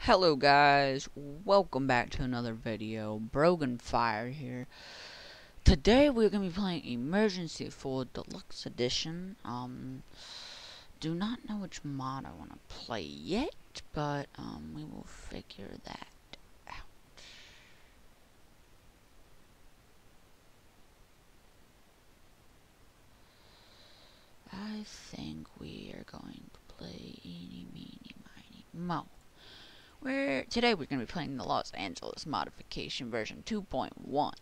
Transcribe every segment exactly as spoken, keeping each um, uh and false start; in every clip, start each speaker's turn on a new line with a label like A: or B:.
A: Hello guys, welcome back to another video. Brogan Fire here. Today we're gonna be playing Emergency Foil Deluxe Edition. Um, do not know which mod I want to play yet, but um, we will figure that out. I think we are going to play Eeny, Meeny, Miny, Mo. We're, today we're going to be playing the Los Angeles modification version two point one.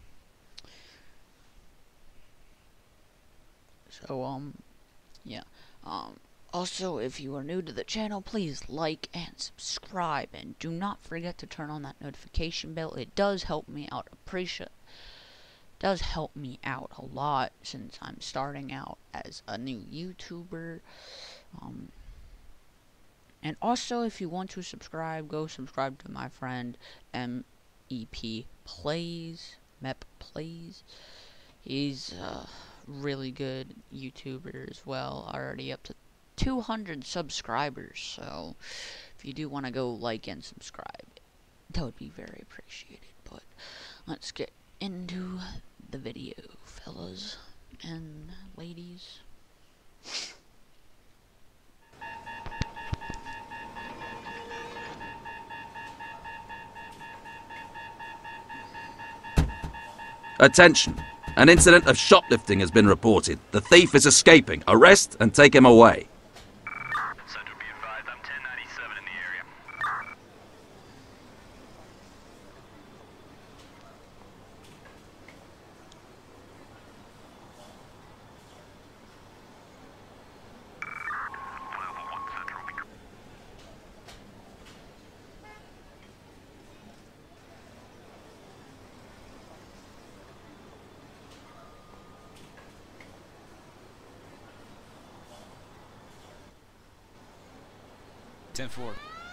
A: So, um, yeah. Um, also, if you are new to the channel, please like and subscribe. And do not forget to turn on that notification bell. It does help me out. Appreciate does help me out a lot since I'm starting out as a new YouTuber. Um, and also, if you want to subscribe, go subscribe to my friend M E P Plays. Mep Plays. He's a really good YouTuber as well. Already up to two hundred subscribers. So, if you do want to go like and subscribe, that would be very appreciated. But let's get into the video, fellas and ladies.
B: Attention! An incident of shoplifting has been reported. The thief is escaping. Arrest and take him away.
C: Central, be advised, I'm ten ninety-seven in the area. ten four.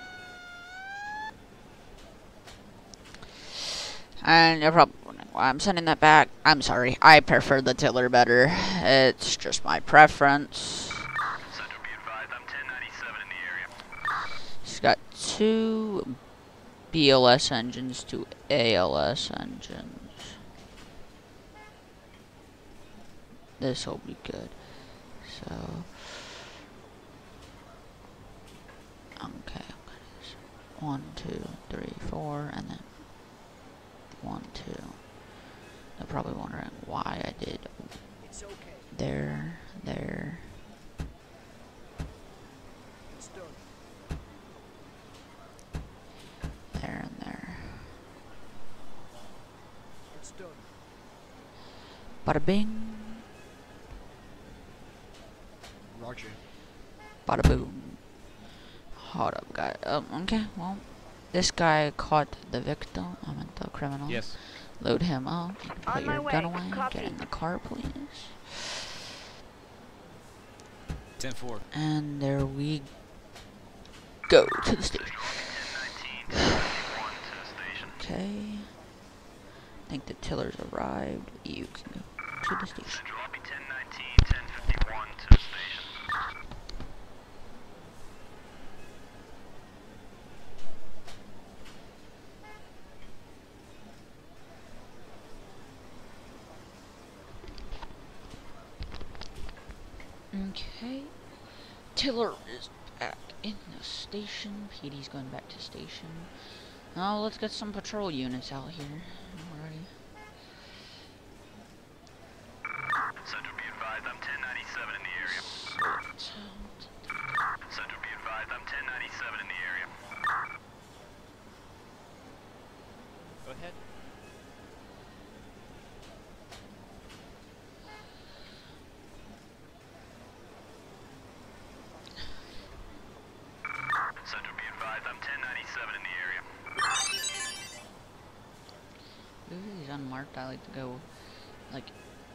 A: And you're probably wondering why I'm sending that back. I'm sorry, I prefer the tiller better. It's just my preference.
C: Central, be advised, I'm ten ninety-seven in the area.
A: It's got two B L S engines, two A L S engines. This will be good. So, okay, one, two, three, four, and then one, two. They're probably wondering why I did
D: It's okay.
A: there, there.
D: It's done.
A: There and there.
D: It's done.
A: Bada bing,
D: Roger.
A: bada boom. Hold up, guy. Um, okay, well, this guy caught the victim. I meant the criminal.
C: Yes.
A: Load him up. You can put
E: On my
A: your
E: way.
A: gun away.
E: Copy.
A: Get in the car, please.
C: ten four.
A: And there we go to the station.
C: ten nineteen, ten fifty-one to the station.
A: Okay. I think the tiller's arrived. You can go to the station.
C: Central, I'll be ten nineteen, ten fifty-one to the station.
A: Okay. Tiller is back in the station. P D's going back to station. Now let's get some patrol units out here. Alrighty.
C: Central, be advised, I'm ten ninety-seven in the area.
A: Sort out.
C: Central, be advised, I'm ten ninety-seven in the area. Go ahead. Central, be advised, I'm ten ninety-seven in the area.
A: Ooh, these unmarked. I like to go like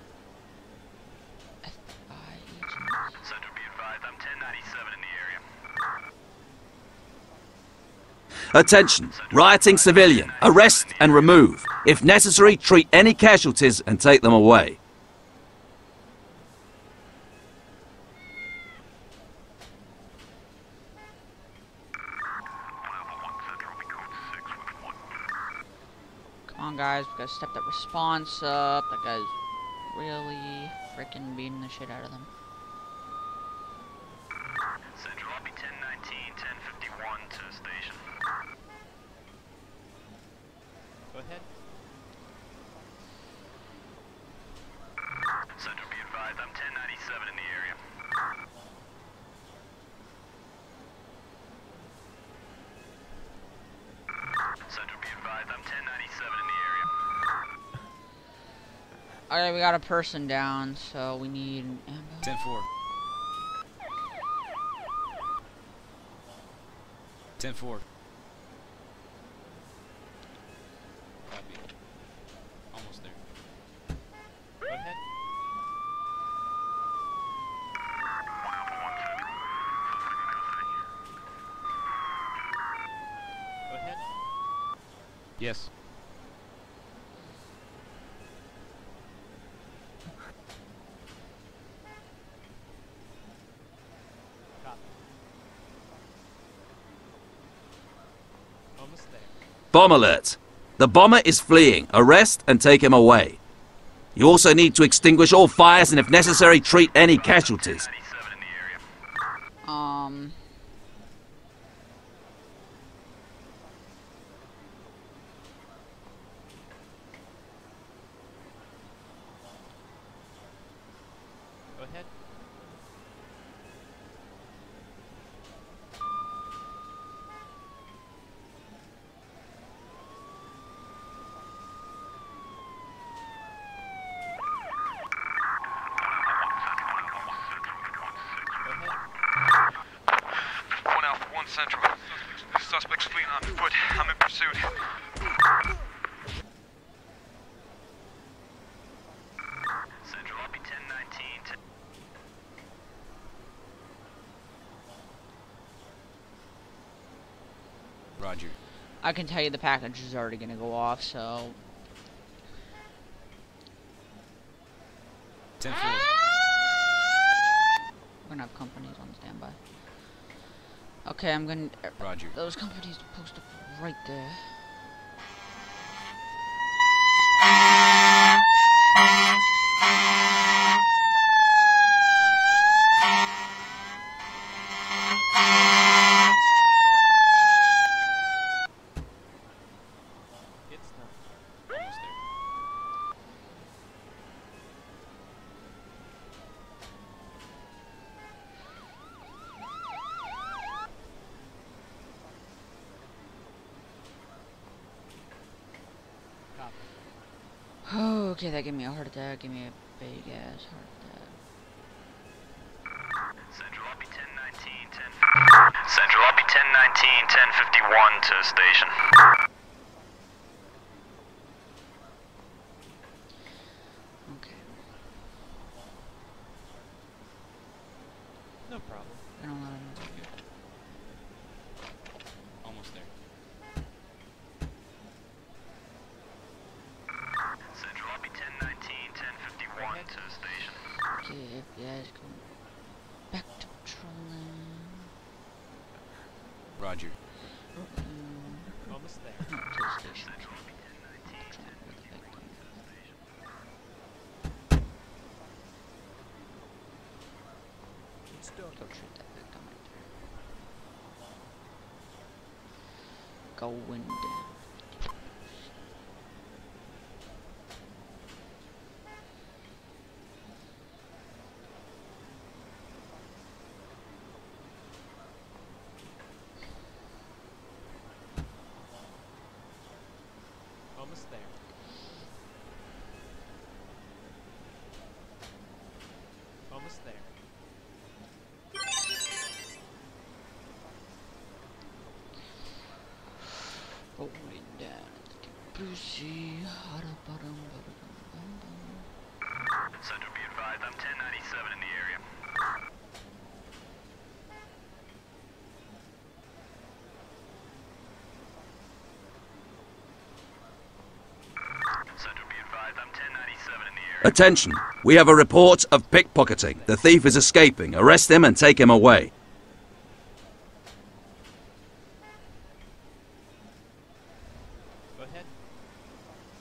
A: F B I agents.
C: Central, be advised, I'm ten ninety-seven in the area.
B: Attention! Rioting civilian. Arrest and remove. If necessary, treat any casualties and take them away.
A: Come on, guys. We gotta step that response up. That guy's really freaking beating the shit out of them.
C: Central lobby ten nineteen, ten fifty-one to station.
E: Go ahead.
C: Central, be advised, I'm ten ninety-seven in the area. Central, be advised, I'm ten ninety-seven in the area.
A: Alright, we got a person down, so we need ammo.
E: ten four. ten four. Copy. Almost there. Go ahead. Go ahead. Yes. Copy. Almost there.
B: Bomb alert. The bomber is fleeing. Arrest and take him away. You also need to extinguish all fires and if necessary treat any casualties.
C: ninety-seven in the area.
A: Um...
E: Go ahead. Go ahead.
C: One Alpha, one Central. Suspects fleeing on foot. I'm in pursuit. Central lobby ten nineteen. ten
E: Roger.
A: I can tell you the package is already gonna go off, so...
E: ten four.
A: We're gonna have companies on standby. Okay, I'm gonna...
E: Roger.
A: Those companies are posted right there.
E: It's done. Almost there. Copy.
A: Oh, okay, that gave me a heart attack. Give me a big ass heart attack.
C: Central lobby ten nineteen, ten Central lobby ten nineteen, ten fifty-one to station.
A: Okay.
E: No problem.
A: I don't let him.
E: Almost there.
C: Central lobby ten nineteen, ten fifty-one
E: Ahead.
C: to station.
A: Okay, F B I's going back to patrolling.
E: Roger.
A: Mm,
E: Almost there.
A: not to the station.
C: Central lobby ten nineteen,
A: Patrolling with the victim.
D: It's done.
A: Go treat that victim right there. Going down.
E: Almost there. Almost there.
A: Going down. Pussy.
C: Central, be advised, I'm ten ninety-seven in the area. Central, be advised, I'm ten ninety-seven in the area.
B: Attention. We have a report of pickpocketing. The thief is escaping. Arrest him and take him away.
E: Go ahead.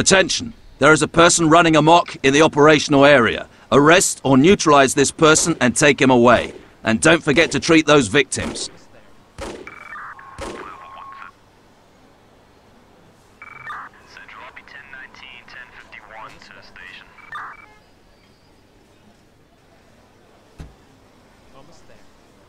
B: Attention! There is a person running amok in the operational area. Arrest or neutralize this person and take him away. And don't forget to treat those victims.
C: Central lobby ten nineteen, ten fifty-one to the station.
E: Almost there.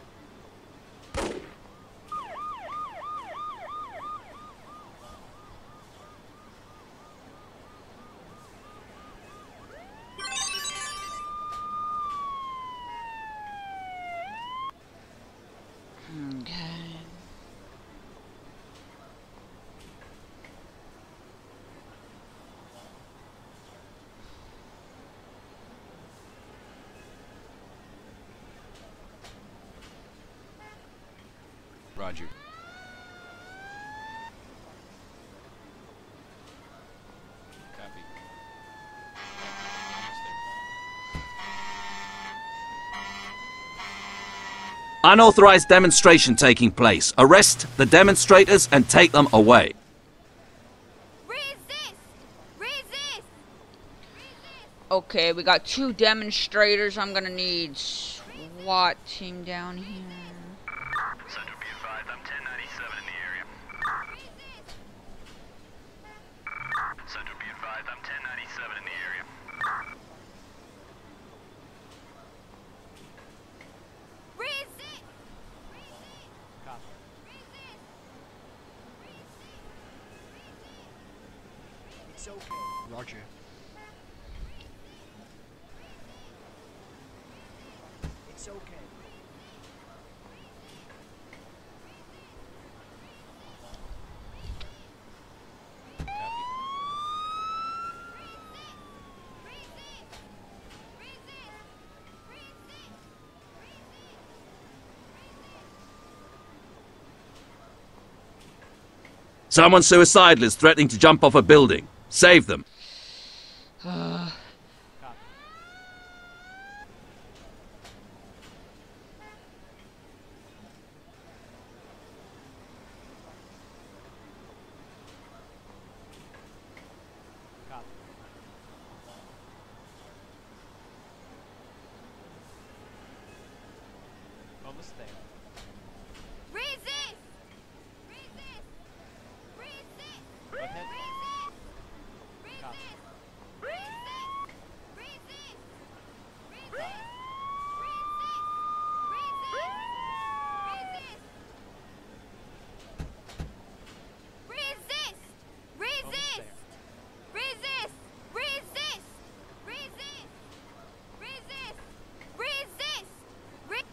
A: Okay.
E: Roger. Copy. Almost there.
B: Unauthorized demonstration taking place. Arrest the demonstrators and take them away.
F: Resist! Resist!
A: Okay, we got two demonstrators. I'm gonna need SWAT team down here.
C: Central be advised, I'm ten ninety-seven in the area. Central be advised, I'm ten ninety-seven in the area.
F: Resist!
E: Copy.
D: It's okay. Roger. It's okay.
E: Copy.
B: Someone suicidal is threatening to jump off a building. Save them.
A: Uh,
E: Copy. Copy. Almost there.
F: Resist! Resist! Resist!
E: Go ahead.
F: Resist!
E: Copy.
F: Resist! Resist! Resist!
E: Copy.
F: Resist! Resist!
E: Almost there.
F: Resist! Resist! Resist! Resist! Resist! Resist!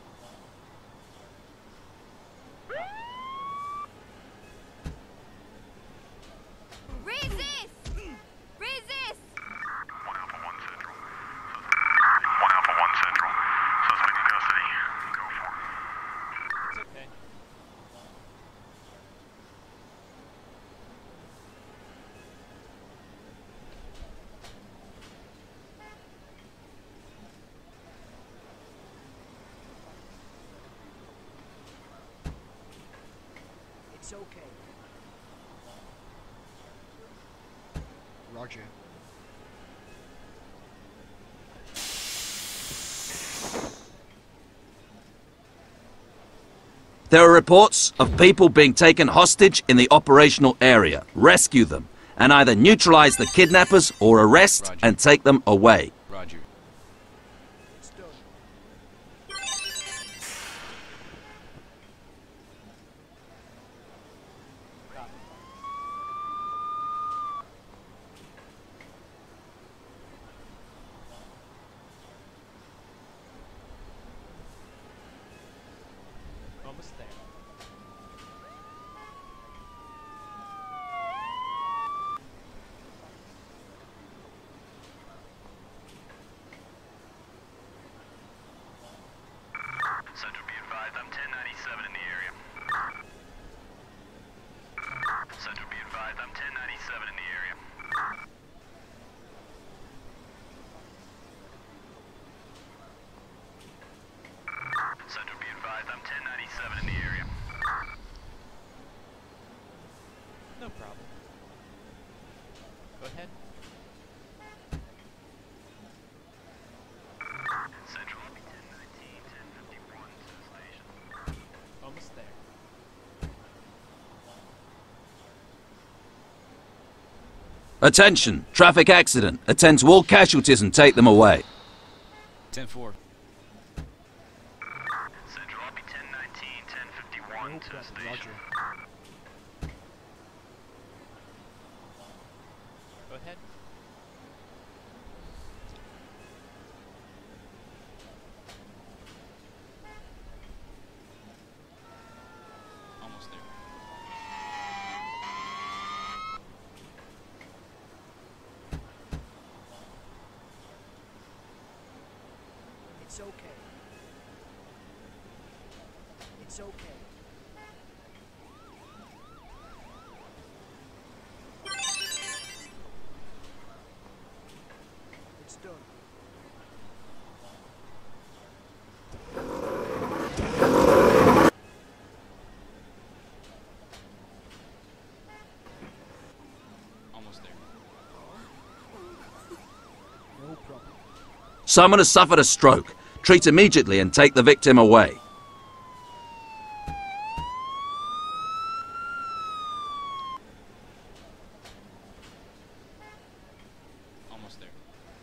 F: Resist! Resist!
C: One Alpha One Central. One Alpha One Central. Suspect in custody. Go for it.
E: It's okay.
D: It's okay. Roger.
B: There are reports of people being taken hostage in the operational area. Rescue them and either neutralize the kidnappers or arrest
E: Roger.
B: and take them away.
E: Roger.
D: It's done.
E: Copy. Almost there.
C: Central be advised, I'm ten ninety-seven in the area. Central be advised, I'm ten ninety-seven in the area. Central be advised, I'm ten ninety-seven in the area.
E: No problem. Go ahead.
B: Attention! Traffic accident. Attend to all casualties and take them away.
G: ten four.
C: Central, I'll be ten nineteen, ten fifty-one
D: No
C: to
D: problem,
C: station.
D: Roger.
E: Go ahead.
G: Almost there.
D: It's okay. It's okay. It's done.
G: Almost there.
D: No problem.
B: Someone has suffered a stroke. Treat immediately and take the victim away.
G: Almost there.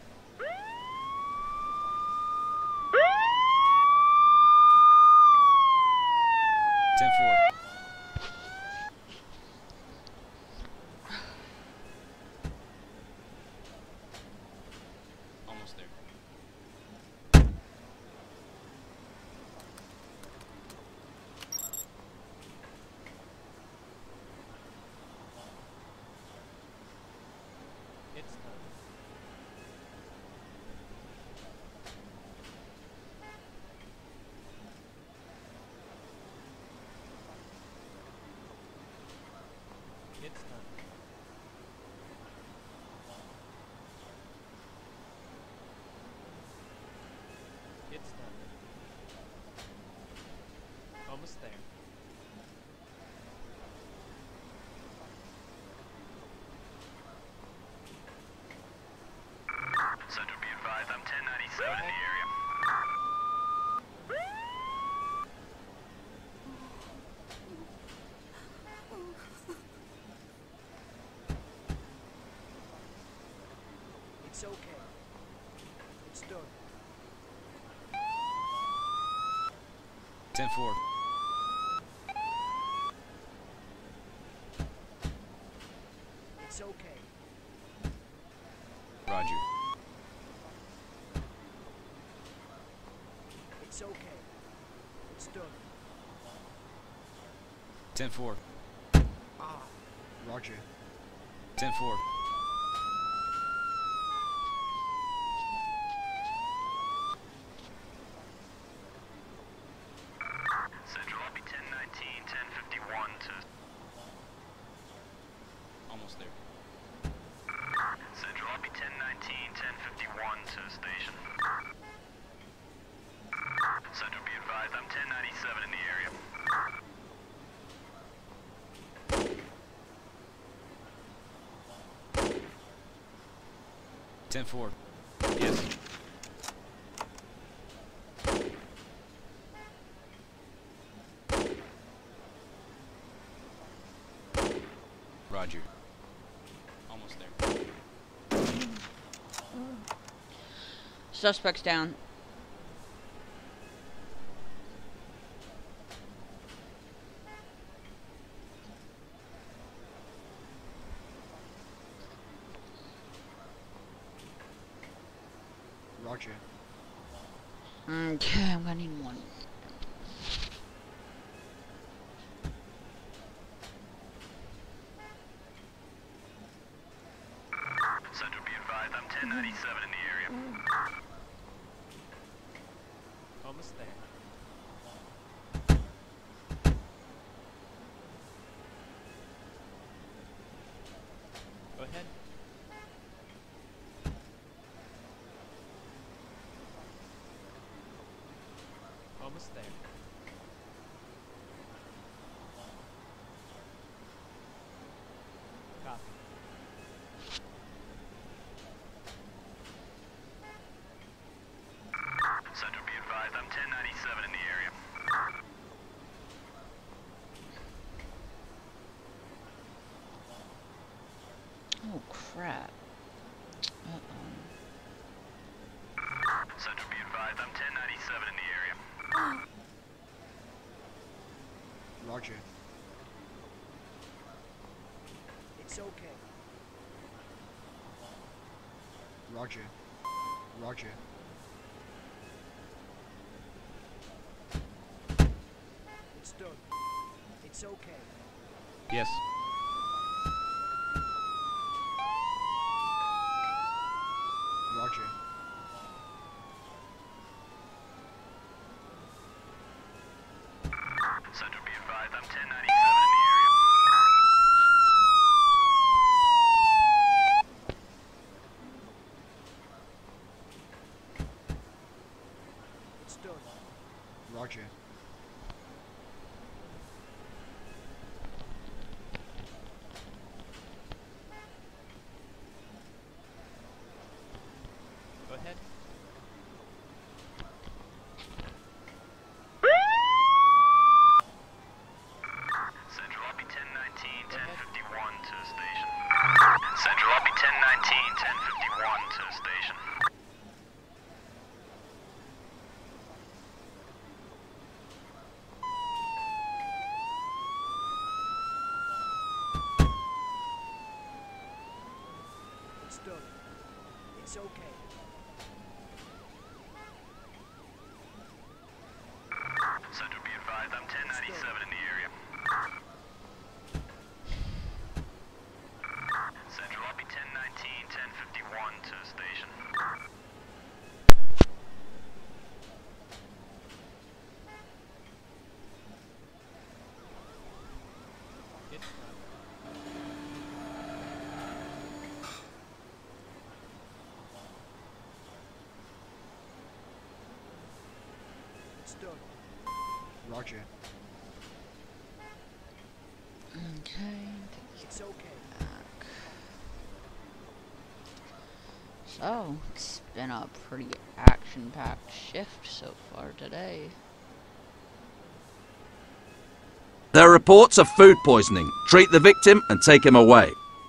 G: ten four. Almost there.
E: It's done. It's done. It's done. Almost there.
C: Central, be advised, I'm ten ninety-seven in the area.
D: It's okay. It's done.
G: ten four.
D: It's okay.
G: Roger.
D: It's okay. It's done.
G: ten four.
D: Ah. Roger.
G: ten four.
C: Central, I'll be ten nineteen, ten fifty-one to...
G: Almost there.
C: Central, I'll be ten nineteen, ten fifty-one to station. Central, be advised, I'm ten ninety-seven in the area.
G: ten four. Yes. Roger. Almost there.
A: Suspects down.
D: Roger.
A: Okay, I'm gonna need one.
C: Central, be advised, I'm ten ninety-seven in the area.
E: Almost there. Go ahead. Almost there. Copy.
C: Central, be advised, I'm ten ninety-seven in the area.
A: Oh crap.
C: advised, I'm ten ninety-seven in the area.
D: Roger. It's okay. Roger. Roger. It's done. It's okay.
G: Yes.
D: Roger.
C: Central, be advised, I'm ten ninety-seven in the area.
D: It's done. Roger.
E: Go ahead.
C: Central, I'll be ten nineteen,
E: Go
C: ten
E: ahead.
C: fifty-one to station. Central, I'll be ten nineteen, ten fifty-one to station.
D: It's done. It's okay.
C: Central, be advised, I'm ten ninety-seven in the area. Central, I'll be ten nineteen, ten fifty-one to station.
E: It's done.
D: It's done. Roger.
A: Okay.
D: It's okay.
A: Back. So, it's been a pretty action-packed shift so far today.
B: There are reports of food poisoning. Treat the victim and take him away.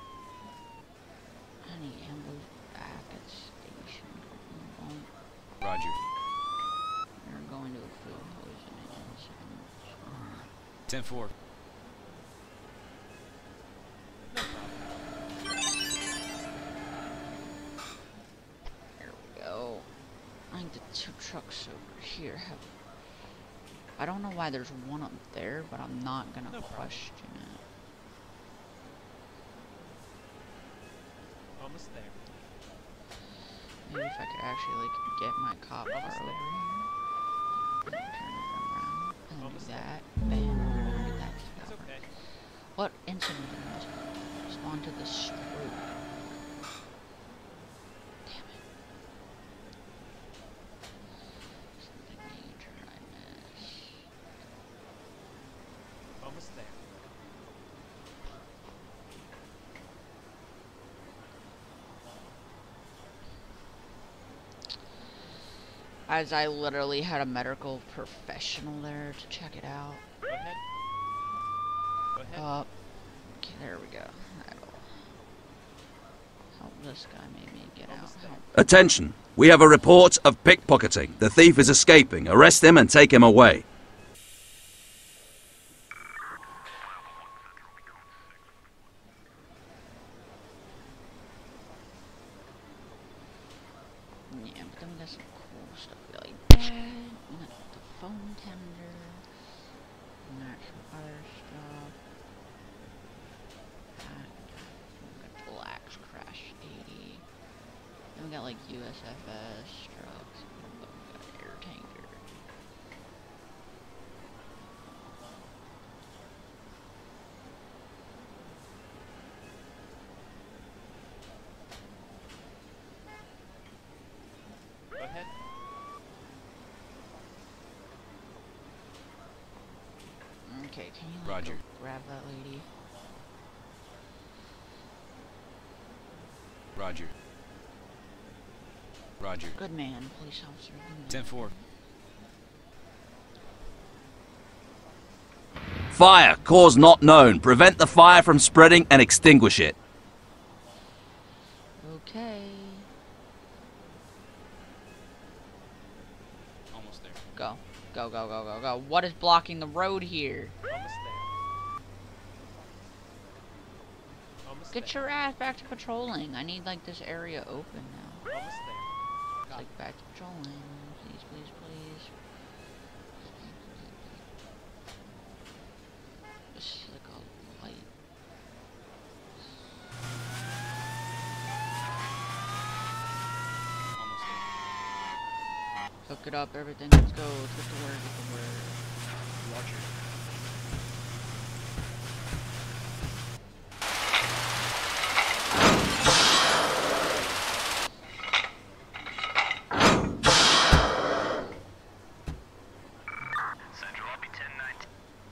A: Any ambos back at station. Won't.
G: Roger.
A: You're going to a food poisoning incident.
G: ten four.
A: There we go. I think the two trucks over here have... I don't know why there's one up there, but I'm not gonna
E: No problem.
A: question it.
E: Almost there.
A: Maybe if I could actually, like, get my cop car
E: Almost
A: over
E: there.
A: here. And then turn it around. And then
E: Almost
A: do
E: there.
A: that. Bam. And get that
E: It's
A: cover.
E: okay.
A: What incident must respond to the screw? Damn it. Something major I missed.
E: Almost there.
A: As I literally had a medical professional there to check it out.
E: Go ahead. Go ahead.
A: Uh, okay, there we go. That'll help this guy maybe get out.
E: Almost there.
A: Help.
B: Attention! We have a report of pickpocketing. The thief is escaping. Arrest him and take him away.
A: Yeah, but then we got some cool stuff like that. We got the phone tender. We got some other stuff. Uh, we got the Lax Crash eighty. Then we got like U S F S trucks. We got air tanker.
E: Go ahead.
A: Okay, can you like,
G: Roger.
A: go grab that lady?
G: Roger. Roger.
A: Good man, police officer. Good man.
G: ten four.
B: Fire. Cause not known. Prevent the fire from spreading and extinguish it.
A: Okay. go. Go, go, go, go, go. What is blocking the road here?
E: Almost there. Almost
A: Get
E: there.
A: your ass back to patrolling. I need, like, this area open now.
E: Almost there.
A: It's
E: Got
A: like, back to patrolling. Please, please, please. Just like a light.
G: Almost there.
A: Hook it up, everything. Let's go. Let's get to work. Get to work.
D: Roger.
C: Central, I'll be ten nineteen.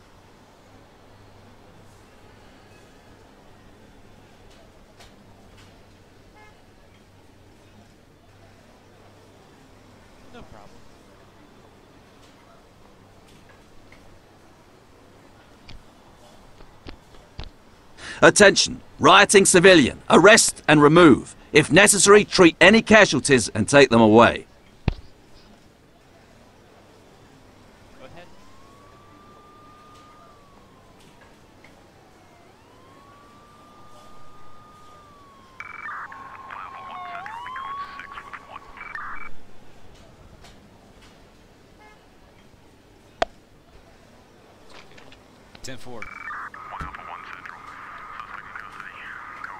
E: No problem.
B: Attention! Rioting civilian. Arrest and remove. If necessary, treat any casualties and take them away.
E: Go ahead.
G: ten four.
C: One Alpha One Central. Suspect in custody. Go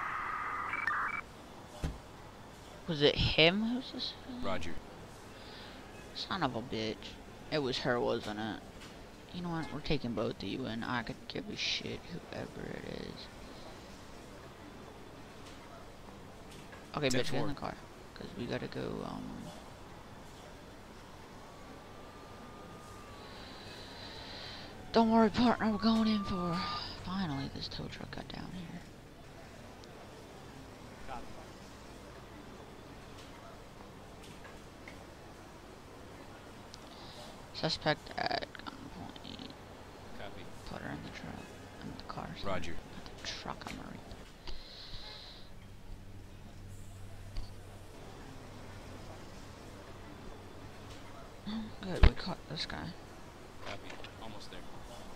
C: for it.
A: Was it him who's this?
G: Roger.
A: Son of a bitch. It was her, wasn't it? You know what? We're taking both of you in. I could give a shit whoever it is. Okay,
G: ten
A: bitch, get in
G: four.
A: the car. Because we gotta go, um... Don't worry, partner. We're going in for... Finally, this tow truck got down here.
E: Got it.
A: Suspect at gunpoint.
G: Copy.
A: Put her in the truck. In the car. sorry.
G: Roger.
A: Not the truck, I'm already. Good, we caught this guy.
G: Copy. Almost there.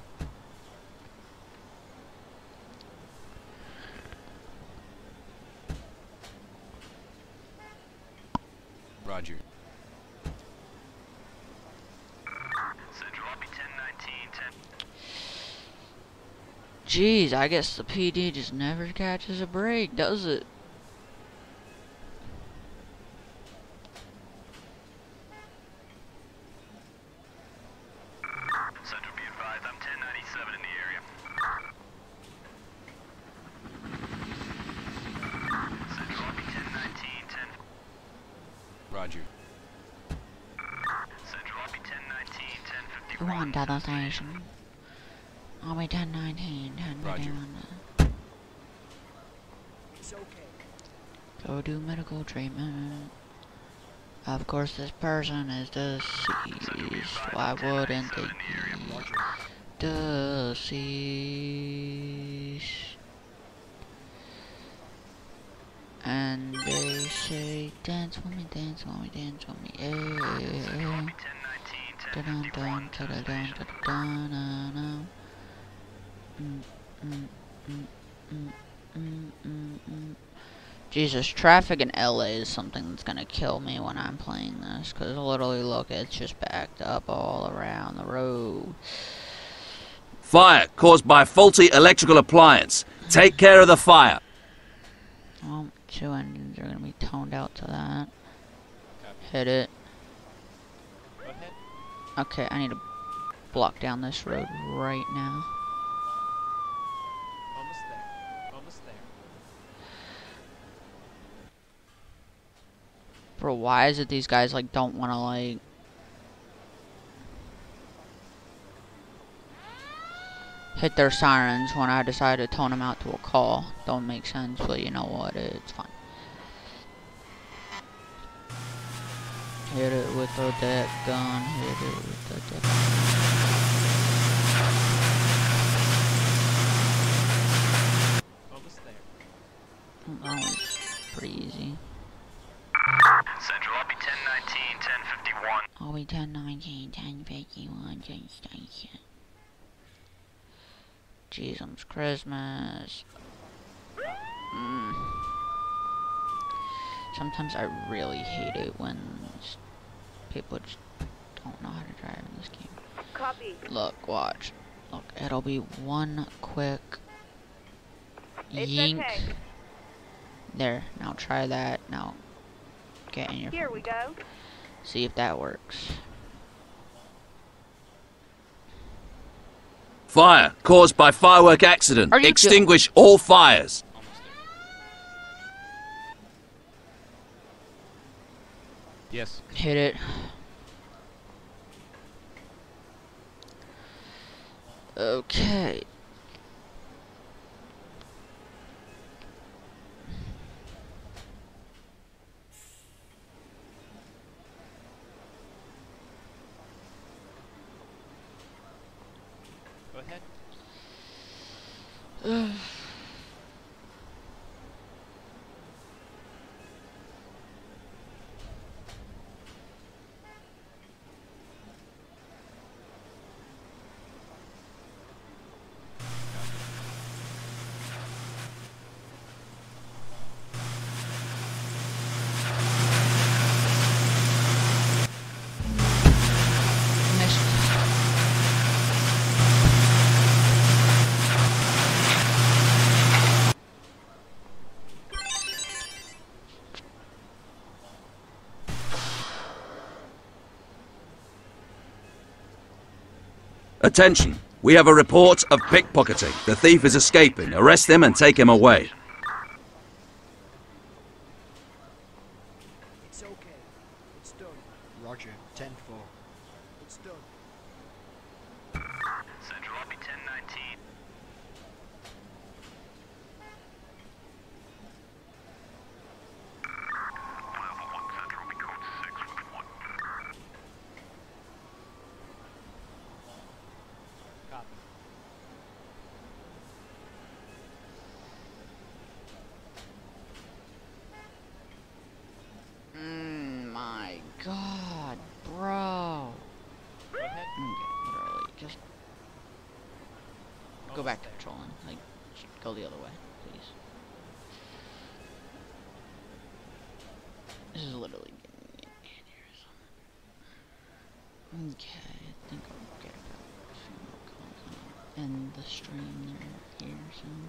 G: Roger.
C: Central, I'll be ten nineteen, ten.
A: Jeez, I guess the P D just never catches a break, does it?
C: Central, be advised, I'm ten ninety-seven in the area. Central, I'll be ten nineteen, ten.
G: Roger.
C: Central, I'll be ten nineteen, ten
A: You
C: fifty-one.
A: want double station? I'll be ten nineteen, ten
G: Roger.
A: fifty-one.
D: It's okay.
A: Go do medical treatment. Of course, this person is deceased. Why wouldn't they be
D: Roger.
A: deceased? And they say, dance with me, dance with me, dance with me, yeah.
C: ten nineteen, ten
A: Dun
C: fifty-one.
A: dun dun dun dun dun dun. Mm, mm, mm, mm, mm, mm, mm. Jesus, traffic in L A is something that's gonna kill me when I'm playing this, cause literally, look, it's just backed up all around the road.
B: Fire caused by faulty electrical appliance. Take care of the fire.
A: Well, two engines are gonna be toned out to that.
G: Copy.
A: Hit it.
E: Go ahead.
A: Okay, I need to block down this road right now.
E: Almost there. Almost there.
A: Bro, why is it these guys, like, don't wanna, like... hit their sirens when I decide to tone them out to a call? Don't make sense, but you know what, it's fine. Hit it with the deck gun, hit it with the deck
E: Almost there.
A: gun. That was pretty easy.
C: Central, I'll be ten nineteen, ten fifty-one.
A: Hobby ten nineteen, ten fifty-one, ten station. Jesus Christmas. Mm. Sometimes I really hate it when s- people just don't know how to drive in this game.
F: Copy.
A: Look, watch. Look, it'll be one quick
F: It's
A: yink.
F: okay.
A: There, now try that. Now get in your
F: Here
A: phone
F: we
A: call.
F: go.
A: See if that works.
B: Fire caused by firework accident.
A: Are you
B: Extinguish all fires.
G: Almost there. Yes.
A: Hit it. Okay.
E: Go ahead.
A: Missed.
B: Attention. We have a report of pickpocketing. The thief is escaping. Arrest him and take him away.
D: It's okay. It's done. Roger. ten four. It's done.
C: Central, I'll be ten nineteen. One Alpha one Central, be code six with one.
E: Copy.
A: Mm, my God, bro.
E: Go ahead.
A: Okay, literally, just go
E: Almost
A: back to
E: there.
A: patrolling. Like, just go the other way, please. This is literally getting me an aneurysm. Okay, I think I'll get about a few more calls and I'll end the stream there here soon.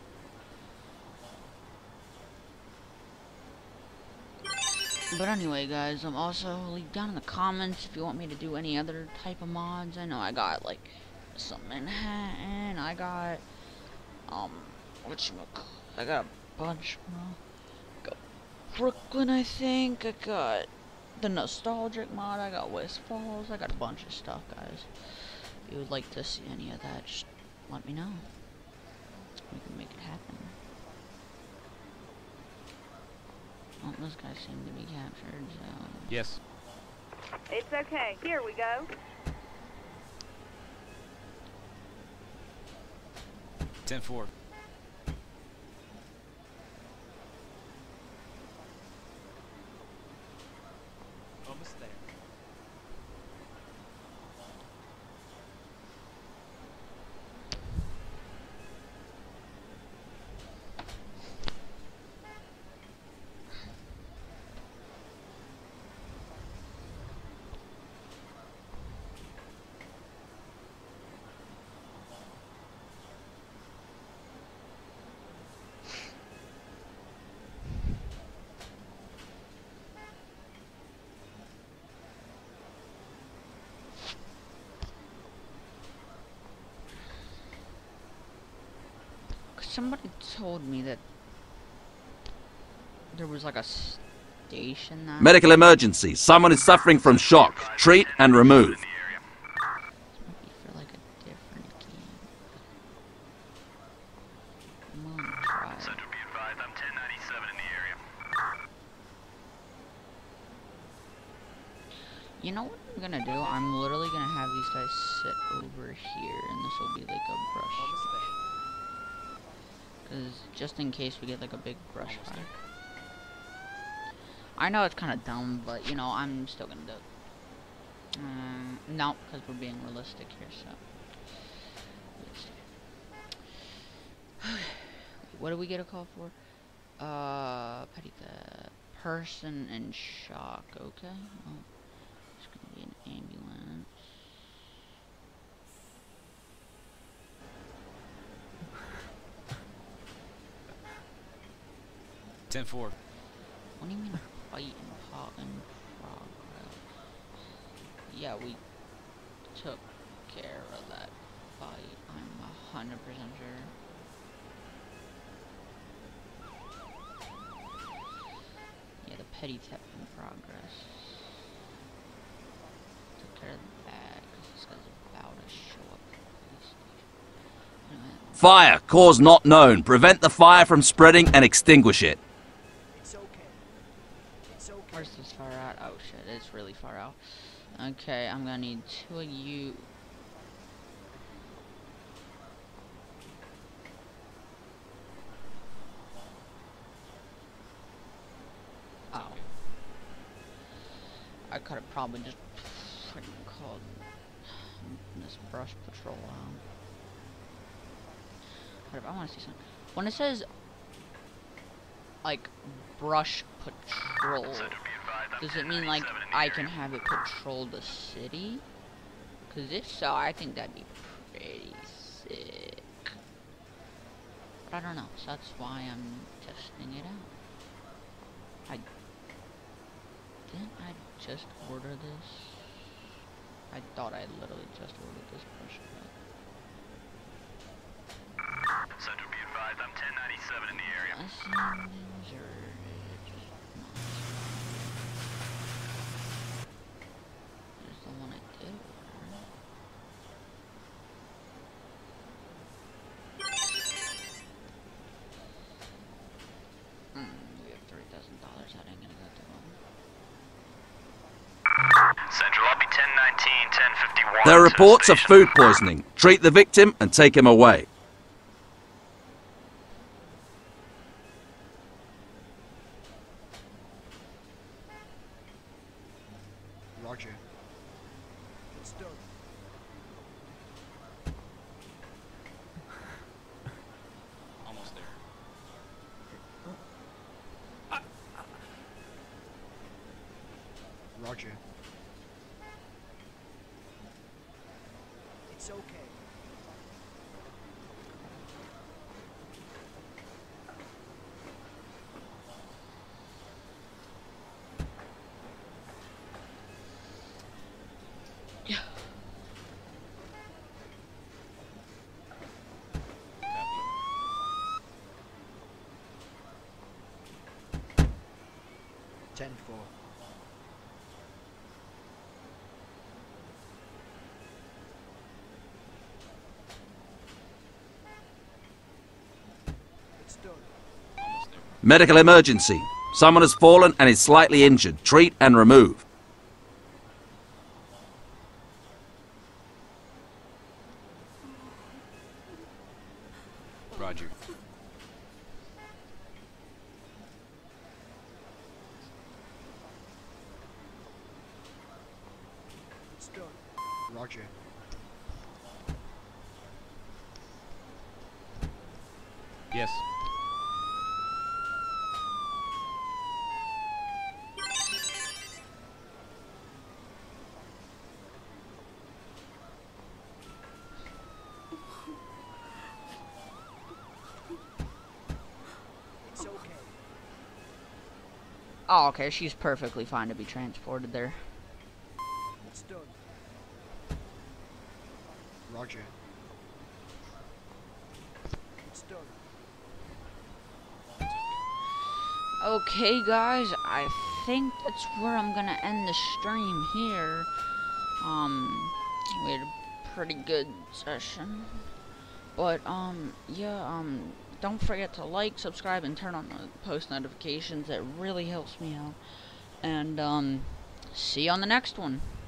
A: But anyway, guys, I'm also leave down in the comments if you want me to do any other type of mods. I know I got like some Manhattan. I got um, what you I got a bunch more. Got Brooklyn, I think. I got the nostalgic mod. I got West Falls. I got a bunch of stuff, guys. If you would like to see any of that, just let me know. We can make it happen. Oh, those guys seem to be captured, so...
G: Yes.
F: It's okay. Here we go.
G: ten four.
E: Almost there.
A: Somebody told me that there was like a station that...
B: Medical emergency. Someone is suffering from shock. Treat and remove.
A: This might be for like a different game. I'm gonna try it.
C: Central, be advised, I'm ten ninety-seven in the area.
A: You know what I'm gonna do? I'm literally gonna have these guys sit over here, and this will be like a brush.
E: Almost there.
A: Because just in case we get like a big brush fire. I know it's kind of dumb, but you know, I'm still gonna do it. No, because we're being realistic here, so. Let's see. What do we get a call for? Uh, petty theft. Person in shock, okay. Well, it's gonna be an ambulance.
G: ten four.
A: What do you mean fight in pot in progress? Yeah, we took care of that fight. I'm a hundred percent sure. Yeah, the petty theft in progress. Took care of that because this guy's about to show up at the police station. Anyway,
B: Fire, cause not known. Prevent the fire from spreading and extinguish it.
D: It's okay. It's okay.
A: where's this far out? Oh shit, it's really far out. Okay, I'm gonna need two of you. Oh. I could have probably just freaking called this brush patrol out. Whatever, I want to see something. When it says, like, brush patrol, does it mean, like, I can have it patrol the city? Because if so, I think that'd be pretty sick. But I don't know, so that's why I'm testing it out. I didn't I just order this? I thought I literally just ordered this brush.
C: Central, be advised, I'm ten ninety-seven in the area.
A: Lessons or just not. There's the one I did order. Hmm, we have three thousand dollars. That ain't gonna go too well.
C: Central, I'll be ten nineteen, ten fifty-one.
B: There are
C: to the
B: reports of
C: station.
B: food poisoning. Treat the victim and take him away.
D: Roger. It's done.
G: Almost there.
D: Roger. It's okay. Ten four. It's done.
G: Almost there.
B: Medical emergency. Someone has fallen and is slightly injured. Treat and remove.
G: Roger.
D: It's done. Roger.
G: Yes.
D: It's okay.
A: Oh, okay, she's perfectly fine to be transported there.
D: It's done. Roger. It's done.
A: Okay, guys, I think that's where I'm gonna end the stream here. Um, we had a pretty good session. But, um, yeah, um, don't forget to like, subscribe, and turn on the post notifications. That really helps me out. And, um, see you on the next one.